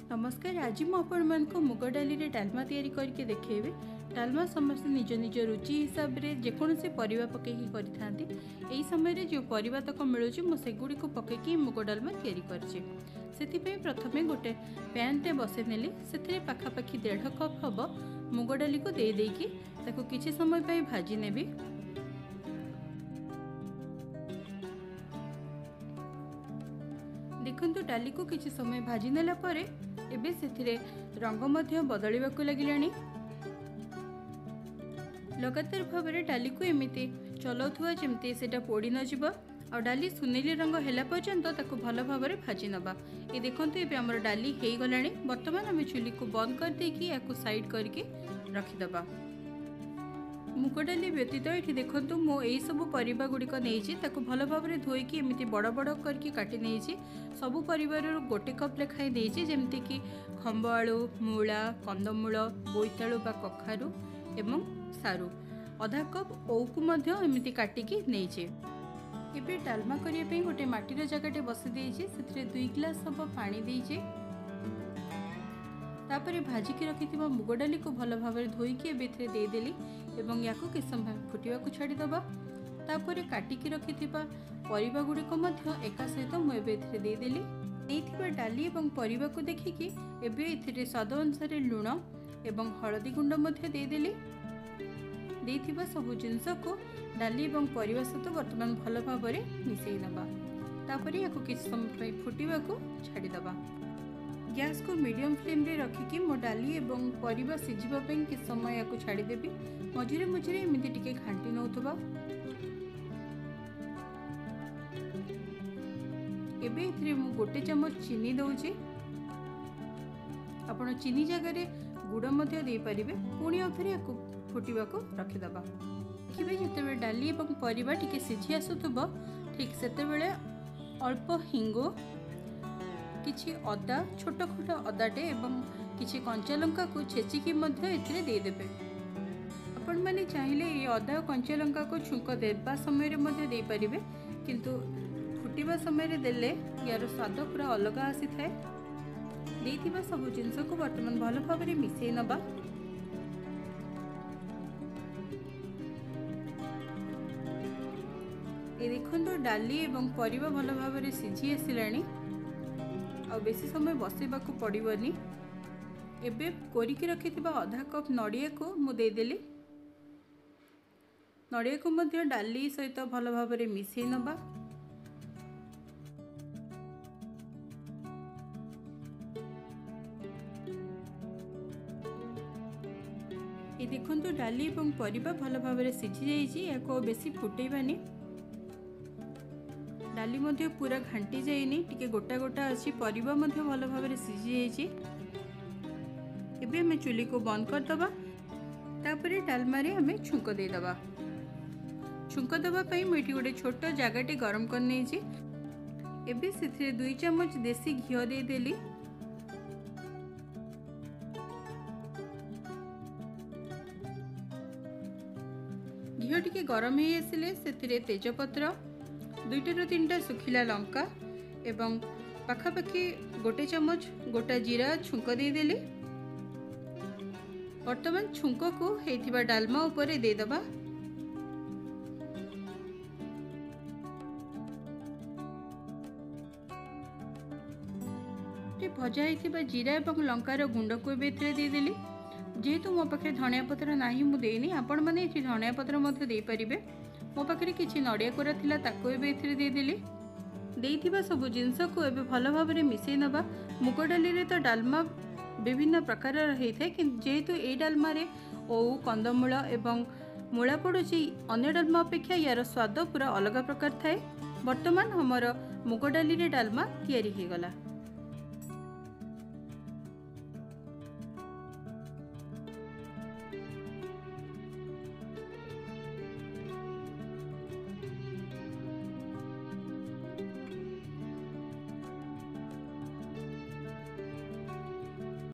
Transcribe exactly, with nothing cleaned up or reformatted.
नमस्कार। आज मुझे मुग डाली डालमा तैयारी करके देखेबे। डालमा समस्त निज निज रुचि हिसाब से जेकोसी परिबा पकईकी करें। समय जो परिबा तक मिलूँ मुझेगुड़ी को पकईकी मुग डालमा तैयारी करछे। से प्रथमे गोटे पैन टे बसई नेली। से पाखापाखि डेढ़ कप हम मुग डाली को दे देकी ताको किछि समय पाई भाजी नेबी। देखंतु डाली को किछि समय भाजी नेला परे एबे सेथिरे रंग मध्य बदलिबाकु लागिलानी। लगातार भाव में डाली को एमिति चलाउथुआ जेमति सेटा पोड़ी न जिवो आ डाली सुनेली रंग हैला पर्यंत ताको भल भाव में भाजी नबा। ये देखंतु एबे हमर डाली हेई गलानी। वर्तमान हम चुली को बंद कर देकी याकु साइड करके रखी दबा। मुग डाली व्यतीत ये देखो मो यही सब परिबा गुड़िक नहीं भल भाव में धोईकी एमती बड़ बड़ करके काटी नहीं। सबू परिवार गोटे कप लेखाएं नहीं जमती कि खम्ब आलू, मूला, कंदमूल, बोईतालु बा कखारू एवं सारू अधा कप ओऊ को एमती काटिकी नहीं। एबे डालमा करने गोटे माटीर जगटे बसी देइछि। से दुई ग्लास हम पानी देइछि। तापरे भाजिकी रखि मुग डाली को भल भाव में धोईकी एबे देदेली एवं याकु किछ समय फुटिवा को छाड़ी दबा। तापरे काटिकी रखिथिबा परिबा गुड़िक एका सहित मुझे देदेली। देइथिबा डाली एवं परिबा को देखिकी एबे एथिरे स्वाद अनुसार लुण एवं हळदी गुंड मध्य देदेली। देइथिबा सब जिनस को डाली एवं परिबा सहित वर्तमान भल भाव में मिसई नबा। तापरे याकु किछ समय फुटिवा को छाड़ी दबा। गैस को मीडियम फ्लेम रे रखिकी मो डाली एवं परिबा सिझिबा पई कि समय याकु छाड़ी देबी। मझिरे मझिरे एमिति टिके घांटी नउथबा। एबे इथरे मु गोटे चम्मच चीनी दउची। आपण चीनी जगह रे गुड़ मध्य दे परिबे। पुणी आउथरे याकु फुटिबा को रखि दबा। देखिबे जेतेबे डाली एवं परिबा टिके सिझी आसुथबो ठीक सेतेबेले अल्प हिंगो, किछि अदा, छोट छोट अदाटे एवं किछि कंचा लंका को छेचिकी मध्य एथिरे दे देबे। आपण माने चाहिले ये अदा कंचा लंका को छुंक देबा समय रे मध्य दे परिबे, किंतु फुटिबा समय रे देले यार स्वाद पूरा अलग आसी थाए। देइथिबा सब जिंस को वर्तमान भल भाव में मिसई नबा। ए देखंतु डाली एवं परिबा भल भाव में सिझी आसिलानी। आ बेसी समय बसैबा को पड़िबनी। एबे कोरिकी रखिथिबा आधा कप नड़िया को मु दे देली। नड़िया को मध्य डाली सहित भल भाव में मिसई नबा। ये देखंतु डाली एवं परिबा भल भाव में सिझी जाइछि। याको बेसी फुटेबानी। डाली मध्य पूरा घांटी जाइनी, टिके गोटा गोटा अच्छी परिबा मध्य भल भाव में सिझी जाइछि। एबे हमें चुली को बंद कर दबा। तापरे डालमा रे हमें छुंक दे दबा। छुंक दबा पई मुठी गोटे छोट जगटे गरम कर नेछि। एबे सेथिरे दुई चम्मच देसी घियो दे देली। घियो टिके गरम हे आसिले सेथिरे तेजपत्र, दुईटा तीनटा सुखिला लंका एवं पाखापाखि गोटे चम्मच गोटा जीरा छुंक दे देली। वर्तमान छुंक को हेथिबा डालमा उपरे दे दबा। भजा हेथिबा जीरा एवं लंकार गुंड को एबे दे देली। जेहेतु मो पाखे धनिया पत्र नाही मु देनी, आपण माने एथि धनिया पत्र मध्य दे परिबे। मो पाखे किछि नड़िया कोरा थिला ताको एबे एथिरे दे देली। देइथिबा सब जिंस को एबे भल भाव में मिसई नबा। मुग डाली रे तो डालमा विभिन्न प्रकार रही थे, किंतु जेहेतु ए डालमा रे ओऊ, कंदमूल एवं मूला पड़ुछि, अन्य डालमा अपेक्षा यार स्वाद पूरा अलग प्रकार थाए। वर्तमान हमर मुग डाली रे डालमा तैयारी हे गला।